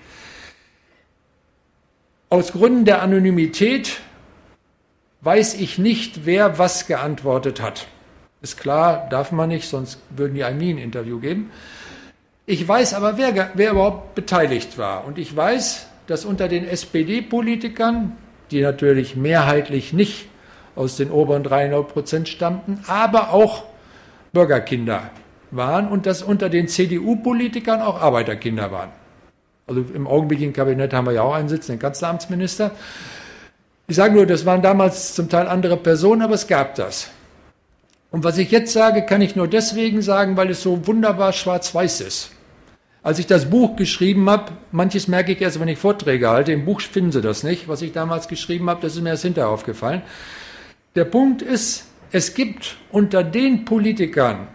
Speaker 1: Aus Gründen der Anonymität weiß ich nicht, wer was geantwortet hat. Ist klar, darf man nicht, sonst würden die einem nie ein Interview geben. Ich weiß aber, wer überhaupt beteiligt war. Und ich weiß, dass unter den SPD-Politikern, die natürlich mehrheitlich nicht aus den oberen 3,5% stammten, aber auch Bürgerkinder waren und dass unter den CDU-Politikern auch Arbeiterkinder waren. Also im augenblicklichen Kabinett haben wir ja auch einen Sitz, den Kanzleramtsminister. Ich sage nur, das waren damals zum Teil andere Personen, aber es gab das. Und was ich jetzt sage, kann ich nur deswegen sagen, weil es so wunderbar schwarz-weiß ist. Als ich das Buch geschrieben habe, manches merke ich erst, wenn ich Vorträge halte, im Buch finden Sie das nicht, was ich damals geschrieben habe, das ist mir erst hinterher aufgefallen. Der Punkt ist, es gibt unter den Politikern,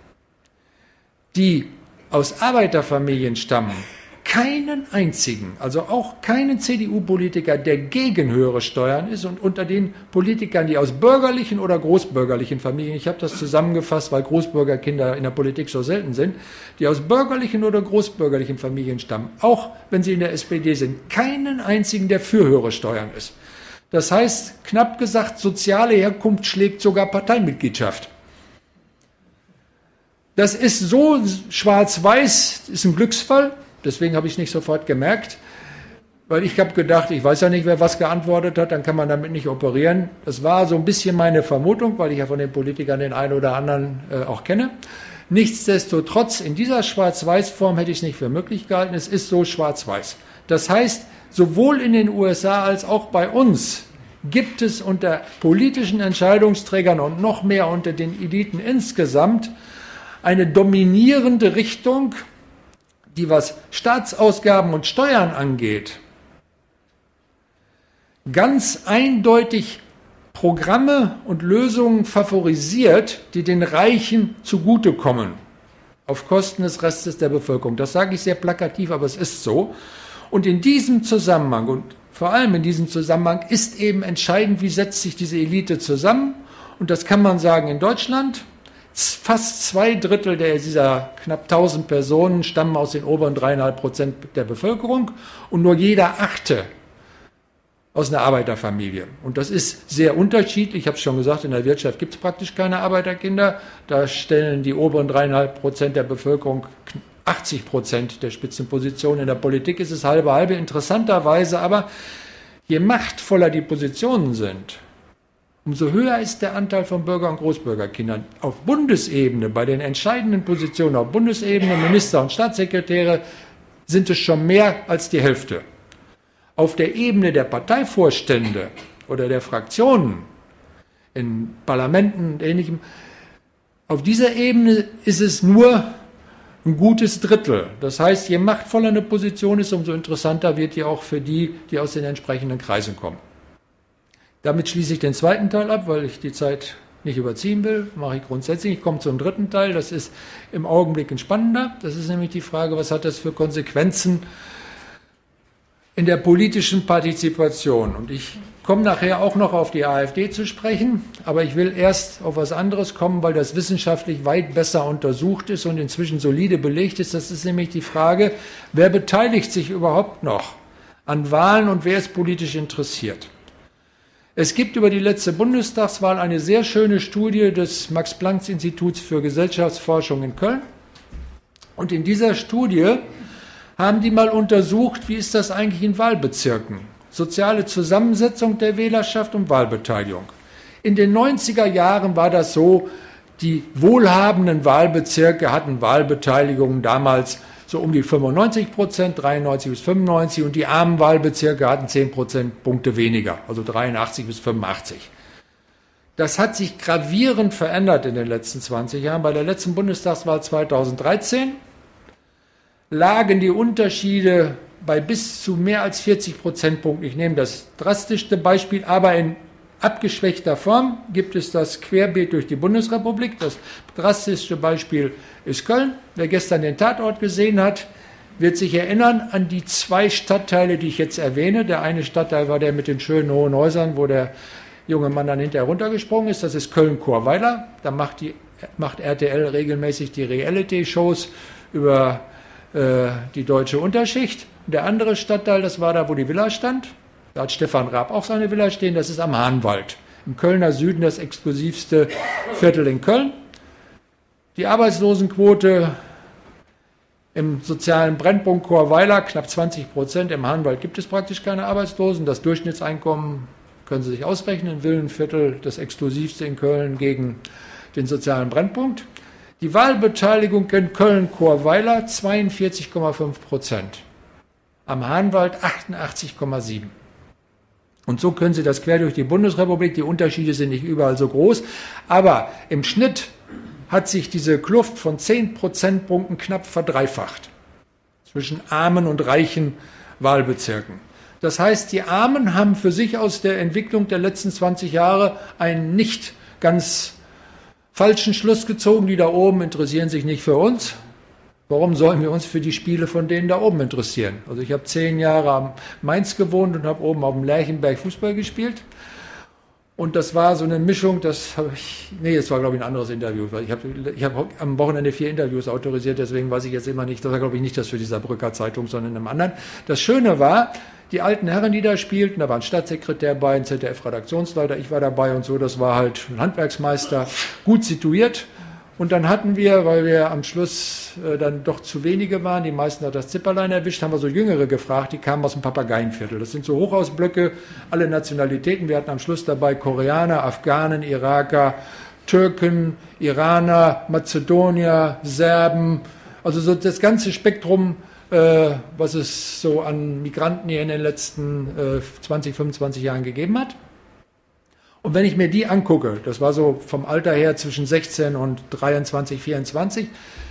Speaker 1: die aus Arbeiterfamilien stammen, keinen einzigen, also auch keinen CDU-Politiker, der gegen höhere Steuern ist, und unter den Politikern, die aus bürgerlichen oder großbürgerlichen Familien, ich habe das zusammengefasst, weil Großbürgerkinder in der Politik so selten sind, die aus bürgerlichen oder großbürgerlichen Familien stammen, auch wenn sie in der SPD sind, keinen einzigen, der für höhere Steuern ist. Das heißt, knapp gesagt, soziale Herkunft schlägt sogar Parteimitgliedschaft. Das ist so schwarz-weiß, ist ein Glücksfall. Deswegen habe ich es nicht sofort gemerkt, weil ich habe gedacht, ich weiß ja nicht, wer was geantwortet hat, dann kann man damit nicht operieren. Das war so ein bisschen meine Vermutung, weil ich ja von den Politikern den einen oder anderen auch kenne. Nichtsdestotrotz, in dieser Schwarz-Weiß-Form hätte ich es nicht für möglich gehalten. Es ist so schwarz-weiß. Das heißt, sowohl in den USA als auch bei uns gibt es unter politischen Entscheidungsträgern und noch mehr unter den Eliten insgesamt eine dominierende Richtung, die, was Staatsausgaben und Steuern angeht, ganz eindeutig Programme und Lösungen favorisiert, die den Reichen zugutekommen, auf Kosten des Restes der Bevölkerung. Das sage ich sehr plakativ, aber es ist so. Und in diesem Zusammenhang, und vor allem in diesem Zusammenhang, ist eben entscheidend, wie setzt sich diese Elite zusammen. Und das kann man sagen in Deutschland. Fast 2/3 dieser knapp 1000 Personen stammen aus den oberen 3,5% der Bevölkerung und nur jeder 8. aus einer Arbeiterfamilie. Und das ist sehr unterschiedlich. Ich habe es schon gesagt, in der Wirtschaft gibt es praktisch keine Arbeiterkinder. Da stellen die oberen 3,5% der Bevölkerung 80% der Spitzenpositionen. In der Politik ist es halbe. Interessanterweise aber, je machtvoller die Positionen sind, umso höher ist der Anteil von Bürger- und Großbürgerkindern. Auf Bundesebene, bei den entscheidenden Positionen auf Bundesebene, Minister und Staatssekretäre, sind es schon mehr als die Hälfte. Auf der Ebene der Parteivorstände oder der Fraktionen in Parlamenten und Ähnlichem. Auf dieser Ebene ist es nur ein gutes Drittel. Das heißt, je machtvoller eine Position ist, umso interessanter wird die auch für die, die aus den entsprechenden Kreisen kommen. Damit schließe ich den zweiten Teil ab, weil ich die Zeit nicht überziehen will, mache ich grundsätzlich. Ich komme zum dritten Teil, das ist im Augenblick entspannender. Das ist nämlich die Frage, was hat das für Konsequenzen in der politischen Partizipation? Und ich komme nachher auch noch auf die AfD zu sprechen, aber ich will erst auf was anderes kommen, weil das wissenschaftlich weit besser untersucht ist und inzwischen solide belegt ist. Das ist nämlich die Frage, wer beteiligt sich überhaupt noch an Wahlen und wer ist politisch interessiert? Es gibt über die letzte Bundestagswahl eine sehr schöne Studie des Max-Planck-Instituts für Gesellschaftsforschung in Köln. Und in dieser Studie haben die mal untersucht, wie ist das eigentlich in Wahlbezirken? Soziale Zusammensetzung der Wählerschaft und Wahlbeteiligung. In den 90er Jahren war das so, die wohlhabenden Wahlbezirke hatten Wahlbeteiligungen damals so um die 95%, 93 bis 95, und die armen Wahlbezirke hatten 10 Prozentpunkte weniger, also 83 bis 85. Das hat sich gravierend verändert in den letzten 20 Jahren. Bei der letzten Bundestagswahl 2013 lagen die Unterschiede bei bis zu mehr als 40 Prozentpunkten. Ich nehme das drastischste Beispiel, aber in abgeschwächter Form gibt es das querbeet durch die Bundesrepublik. Das drastischste Beispiel ist Köln. Wer gestern den Tatort gesehen hat, wird sich erinnern an die zwei Stadtteile, die ich jetzt erwähne. Der eine Stadtteil war der mit den schönen hohen Häusern, wo der junge Mann dann hinterher runtergesprungen ist. Das ist Köln-Chorweiler. Da macht RTL regelmäßig die Reality-Shows über die deutsche Unterschicht. Der andere Stadtteil, das war da, wo die Villa stand. Da hat Stefan Raab auch seine Villa stehen. Das ist am Hahnwald. Im Kölner Süden das exklusivste Viertel in Köln. Die Arbeitslosenquote im sozialen Brennpunkt Chorweiler knapp 20%. Im Hahnwald gibt es praktisch keine Arbeitslosen. Das Durchschnittseinkommen können Sie sich ausrechnen. Villenviertel, das exklusivste in Köln gegen den sozialen Brennpunkt. Die Wahlbeteiligung in Köln-Chorweiler 42,5%. Am Hahnwald 88,7%. Und so können Sie das quer durch die Bundesrepublik. Die Unterschiede sind nicht überall so groß. Aber im Schnitt hat sich diese Kluft von 10 Prozentpunkten knapp verdreifacht zwischen armen und reichen Wahlbezirken. Das heißt, die Armen haben für sich aus der Entwicklung der letzten 20 Jahre einen nicht ganz falschen Schluss gezogen. Die da oben interessieren sich nicht für uns. Warum sollen wir uns für die Spiele von denen da oben interessieren? Also ich habe 10 Jahre am Mainz gewohnt und habe oben auf dem Lerchenberg Fußball gespielt. Und das war so eine Mischung, das war glaube ich ein anderes Interview. Ich hab am Wochenende 4 Interviews autorisiert, deswegen weiß ich jetzt immer nicht, das war glaube ich nicht das für die Saarbrücker Zeitung, sondern in einem anderen. Das Schöne war, die alten Herren, die da spielten, da war ein Staatssekretär bei, ein ZDF-Redaktionsleiter, ich war dabei und so, das war halt ein Handwerksmeister, gut situiert. Und dann hatten wir, weil wir am Schluss dann doch zu wenige waren, die meisten hat das Zipperlein erwischt, haben wir so Jüngere gefragt, die kamen aus dem Papageienviertel. Das sind so Hochhausblöcke, alle Nationalitäten. Wir hatten am Schluss dabei Koreaner, Afghanen, Iraker, Türken, Iraner, Mazedonier, Serben. Also so das ganze Spektrum, was es so an Migranten hier in den letzten 20, 25 Jahren gegeben hat. Und wenn ich mir die angucke, das war so vom Alter her zwischen 16 und 23, 24,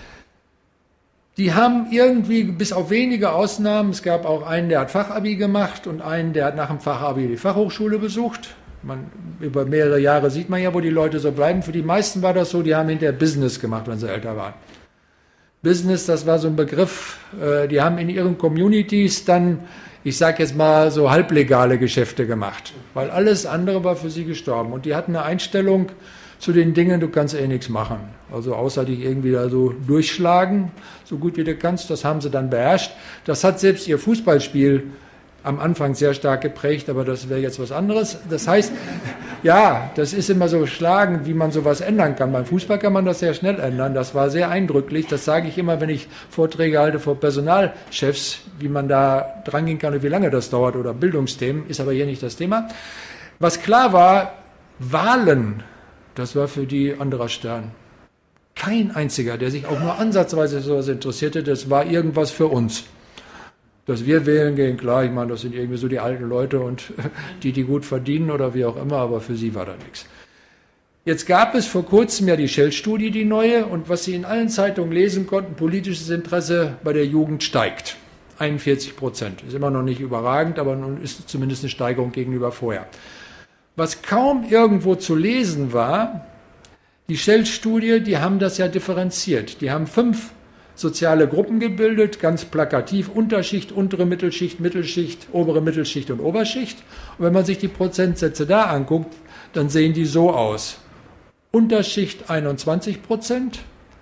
Speaker 1: die haben irgendwie, bis auf wenige Ausnahmen, es gab auch einen, der hat Fachabi gemacht und einen, der hat nach dem Fachabi die Fachhochschule besucht. Über mehrere Jahre sieht man ja, wo die Leute so bleiben. Für die meisten war das so, die haben hinterher Business gemacht, wenn sie älter waren. Business, das war so ein Begriff, die haben in ihren Communities dann, ich sage jetzt mal, so halblegale Geschäfte gemacht, weil alles andere war für sie gestorben. Und die hatten eine Einstellung zu den Dingen, du kannst eh nichts machen. Also außer dich irgendwie da so durchschlagen, so gut wie du kannst, das haben sie dann beherrscht. Das hat selbst ihr Fußballspiel am Anfang sehr stark geprägt, aber das wäre jetzt was anderes. Das heißt, ja, das ist immer so schlagend, wie man sowas ändern kann. Beim Fußball kann man das sehr schnell ändern. Das war sehr eindrücklich. Das sage ich immer, wenn ich Vorträge halte vor Personalchefs, wie man da drangehen kann und wie lange das dauert oder Bildungsthemen, ist aber hier nicht das Thema. Was klar war, Wahlen, das war für die anderer Stern. Kein einziger, der sich auch nur ansatzweise für sowas interessierte, das war irgendwas für uns. Dass wir wählen gehen, klar, ich meine, das sind irgendwie so die alten Leute und die gut verdienen oder wie auch immer, aber für sie war da nichts. Jetzt gab es vor kurzem ja die Shell-Studie, die neue, und was Sie in allen Zeitungen lesen konnten, politisches Interesse bei der Jugend steigt. 41%. Ist immer noch nicht überragend, aber nun ist zumindest eine Steigerung gegenüber vorher. Was kaum irgendwo zu lesen war, die Shell-Studie, die haben das ja differenziert. Die haben 5 soziale Gruppen gebildet, ganz plakativ: Unterschicht, untere Mittelschicht, Mittelschicht, obere Mittelschicht und Oberschicht. Und wenn man sich die Prozentsätze da anguckt, dann sehen die so aus: Unterschicht 21%,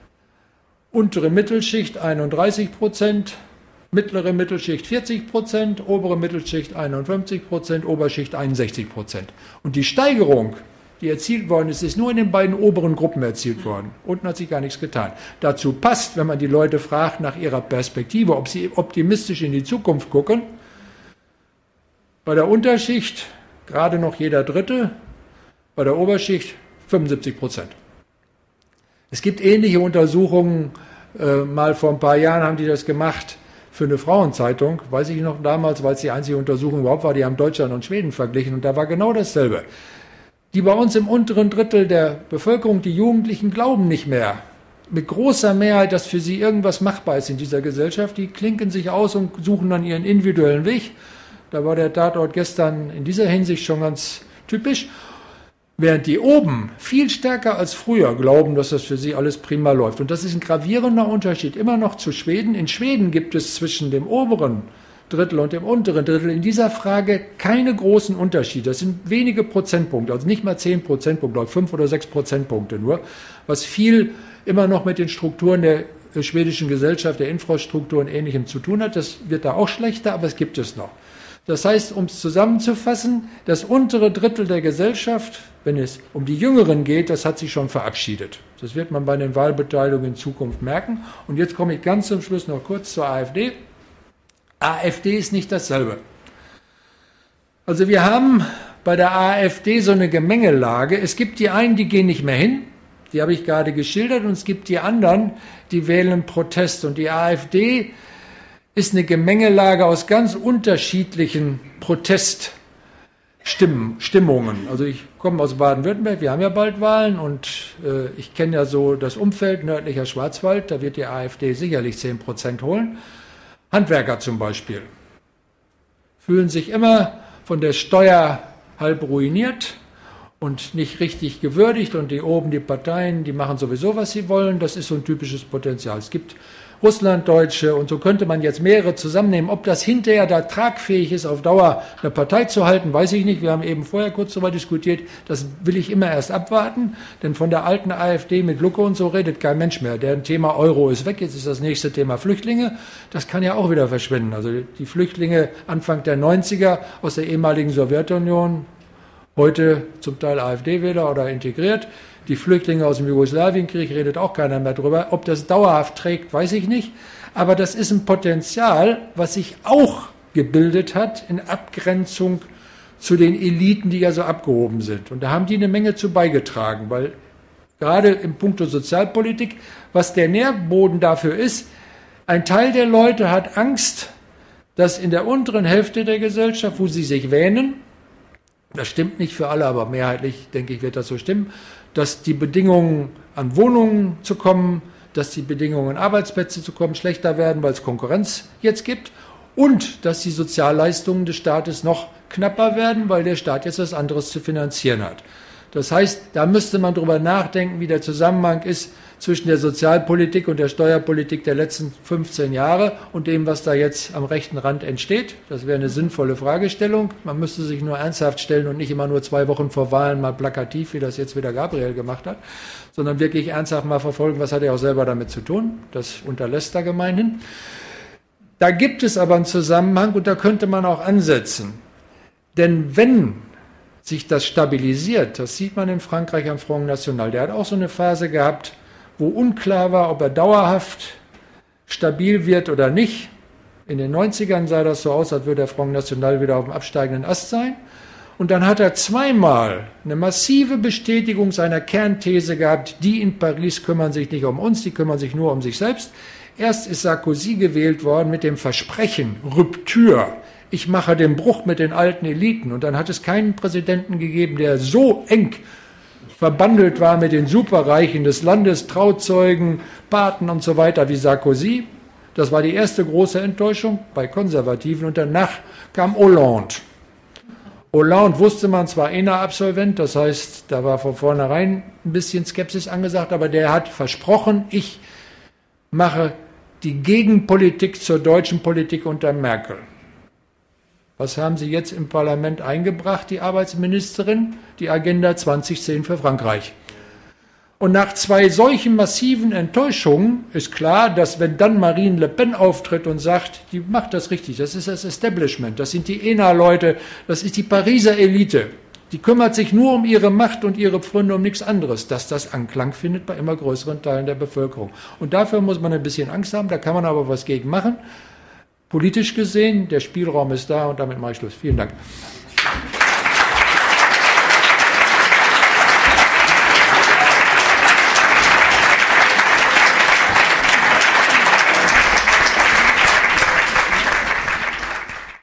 Speaker 1: untere Mittelschicht 31%, mittlere Mittelschicht 40%, obere Mittelschicht 51%, Oberschicht 61%. Und die Steigerung, die erzielt worden ist, ist nur in den beiden oberen Gruppen erzielt worden. Unten hat sich gar nichts getan. Dazu passt, wenn man die Leute fragt nach ihrer Perspektive, ob sie optimistisch in die Zukunft gucken, bei der Unterschicht gerade noch jeder Dritte, bei der Oberschicht 75%. Es gibt ähnliche Untersuchungen, mal vor ein paar Jahren haben die das gemacht für eine Frauenzeitung, weiß ich noch damals, weil es die einzige Untersuchung überhaupt war, die haben Deutschland und Schweden verglichen, und da war genau dasselbe. Die bei uns im unteren Drittel der Bevölkerung, die Jugendlichen, glauben nicht mehr mit großer Mehrheit, dass für sie irgendwas machbar ist in dieser Gesellschaft. Die klinken sich aus und suchen dann ihren individuellen Weg. Da war der Tatort gestern in dieser Hinsicht schon ganz typisch. Während die oben viel stärker als früher glauben, dass das für sie alles prima läuft. Und das ist ein gravierender Unterschied immer noch zu Schweden. In Schweden gibt es zwischen dem oberen Drittel und dem unteren Drittel in dieser Frage keine großen Unterschiede. Das sind wenige Prozentpunkte, also nicht mal 10 Prozentpunkte, 5 oder 6 Prozentpunkte nur, was viel immer noch mit den Strukturen der schwedischen Gesellschaft, der Infrastruktur und Ähnlichem zu tun hat. Das wird da auch schlechter, aber es gibt es noch. Das heißt, um es zusammenzufassen, das untere Drittel der Gesellschaft, wenn es um die Jüngeren geht, das hat sich schon verabschiedet. Das wird man bei den Wahlbeteiligungen in Zukunft merken. Und jetzt komme ich ganz zum Schluss noch kurz zur AfD. AfD ist nicht dasselbe. Also wir haben bei der AfD so eine Gemengelage. Es gibt die einen, die gehen nicht mehr hin, die habe ich gerade geschildert, und es gibt die anderen, die wählen Protest. Und die AfD ist eine Gemengelage aus ganz unterschiedlichen Proteststimmungen. Also ich komme aus Baden-Württemberg, wir haben ja bald Wahlen, und ich kenne ja so das Umfeld nördlicher Schwarzwald, da wird die AfD sicherlich 10% holen. Handwerker zum Beispiel fühlen sich immer von der Steuer halb ruiniert und nicht richtig gewürdigt, und die Parteien, die machen sowieso, was sie wollen. Das ist so ein typisches Potenzial. Es gibt Russlanddeutsche, und so könnte man jetzt mehrere zusammennehmen. Ob das hinterher da tragfähig ist, auf Dauer eine Partei zu halten, weiß ich nicht. Wir haben eben vorher kurz darüber diskutiert. Das will ich immer erst abwarten, denn von der alten AfD mit Lucke und so redet kein Mensch mehr. Deren Thema Euro ist weg, jetzt ist das nächste Thema Flüchtlinge. Das kann ja auch wieder verschwinden. Also die Flüchtlinge Anfang der 90er aus der ehemaligen Sowjetunion, heute zum Teil AfD-Wähler oder integriert. Die Flüchtlinge aus dem Jugoslawienkrieg, redet auch keiner mehr drüber. Ob das dauerhaft trägt, weiß ich nicht. Aber das ist ein Potenzial, was sich auch gebildet hat in Abgrenzung zu den Eliten, die ja so abgehoben sind. Und da haben die eine Menge zu beigetragen, weil gerade im Punkto Sozialpolitik, was der Nährboden dafür ist, ein Teil der Leute hat Angst, dass in der unteren Hälfte der Gesellschaft, wo sie sich wähnen, das stimmt nicht für alle, aber mehrheitlich, denke ich, wird das so stimmen, dass die Bedingungen an Wohnungen zu kommen, dass die Bedingungen an Arbeitsplätze zu kommen schlechter werden, weil es Konkurrenz jetzt gibt, und dass die Sozialleistungen des Staates noch knapper werden, weil der Staat jetzt was anderes zu finanzieren hat. Das heißt, da müsste man drüber nachdenken, wie der Zusammenhang ist zwischen der Sozialpolitik und der Steuerpolitik der letzten 15 Jahre und dem, was da jetzt am rechten Rand entsteht. Das wäre eine sinnvolle Fragestellung. Man müsste sich nur ernsthaft stellen und nicht immer nur 2 Wochen vor Wahlen mal plakativ, wie das jetzt wieder Gabriel gemacht hat, sondern wirklich ernsthaft mal verfolgen, was hat er auch selber damit zu tun. Das unterlässt er gemeinhin. Da gibt es aber einen Zusammenhang, und da könnte man auch ansetzen. Denn wenn sich das stabilisiert, das sieht man in Frankreich am Front National, der hat auch so eine Phase gehabt, wo unklar war, ob er dauerhaft stabil wird oder nicht. In den 90ern sah das so aus, als würde der Front National wieder auf dem absteigenden Ast sein. Und dann hat er zweimal eine massive Bestätigung seiner Kernthese gehabt, die in Paris kümmern sich nicht um uns, die kümmern sich nur um sich selbst. Erst ist Sarkozy gewählt worden mit dem Versprechen, Ruptur. Ich mache den Bruch mit den alten Eliten. Und dann hat es keinen Präsidenten gegeben, der so eng verbandelt war mit den Superreichen des Landes, Trauzeugen, Paten und so weiter wie Sarkozy. Das war die erste große Enttäuschung bei Konservativen. Und danach kam Hollande. Hollande wusste man zwar ENA-Absolvent, das heißt, da war von vornherein ein bisschen Skepsis angesagt, aber der hat versprochen, ich mache die Gegenpolitik zur deutschen Politik unter Merkel. Was haben Sie jetzt im Parlament eingebracht, die Arbeitsministerin? Die Agenda 2010 für Frankreich. Und nach zwei solchen massiven Enttäuschungen ist klar, dass wenn dann Marine Le Pen auftritt und sagt, die macht das richtig, das ist das Establishment, das sind die ENA-Leute, das ist die Pariser Elite, die kümmert sich nur um ihre Macht und ihre Pfründe, um nichts anderes, dass das Anklang findet bei immer größeren Teilen der Bevölkerung. Und dafür muss man ein bisschen Angst haben, da kann man aber was gegen machen. Politisch gesehen, der Spielraum ist da und damit mache ich Schluss. Vielen Dank.